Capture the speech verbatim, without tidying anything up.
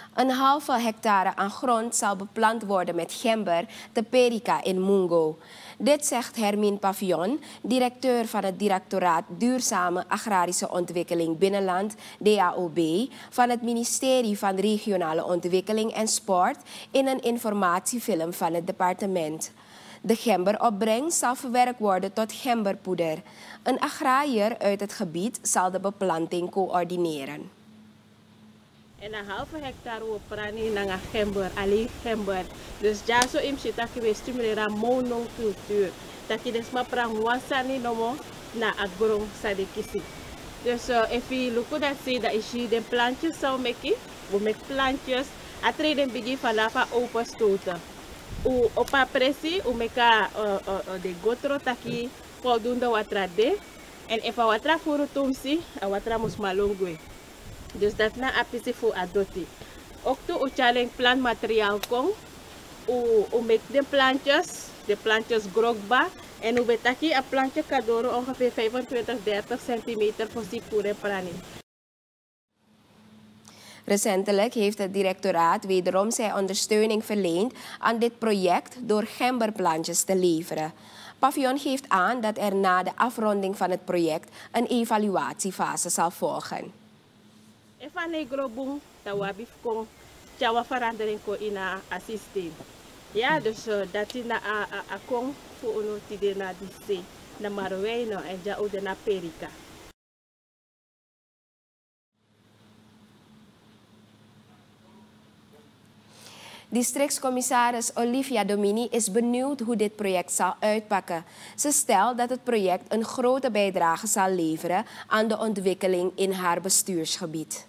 Een halve hectare aan grond zal beplant worden met gember te Perica in Mungo. Dit zegt Hermine Pavillon, directeur van het Directoraat Duurzame Agrarische Ontwikkeling Binnenland, D A O B, van het ministerie van Regionale Ontwikkeling en Sport in een informatiefilm van het departement. De gemberopbrengst zal verwerkt worden tot gemberpoeder. Een agrariër uit het gebied zal de beplanting coördineren. En een halve hectare we prani naar gember, alleen gember. Dus ja, zo im zit dat we stimuleren monocultuur. Dat je dus maar prang wasani nomo na agron sadekisi. Dus uh, if you look at that, dat is de plantjes zou maken. We maken plantjes. A treden begin vanaf a open stoten. U op a pressie, u meka de gotro taki voldoende watra de. En if a watra voor het tomsi, a watra mus malongwe. Dus dat na apisi voor adoti. Ook to u challenge plantmateriaal kom. U u make de plantjes, de plantjes grogba. En u betaki a plantje kadoro ongeveer vijfentwintig tot dertig centimeter voor zich voor de prani. Recentelijk heeft het directoraat wederom zijn ondersteuning verleend aan dit project door gemberplantjes te leveren. Pavillon geeft aan dat er na de afronding van het project een evaluatiefase zal volgen. Even negro boom, dat we kon tjawa verandering ko in een systeem. Ja, dus uh, dat is na a a kon voor ons die na die na Marowijno en ja ook na Perica. Districtscommissaris Olivia Domini is benieuwd hoe dit project zal uitpakken. Ze stelt dat het project een grote bijdrage zal leveren aan de ontwikkeling in haar bestuursgebied.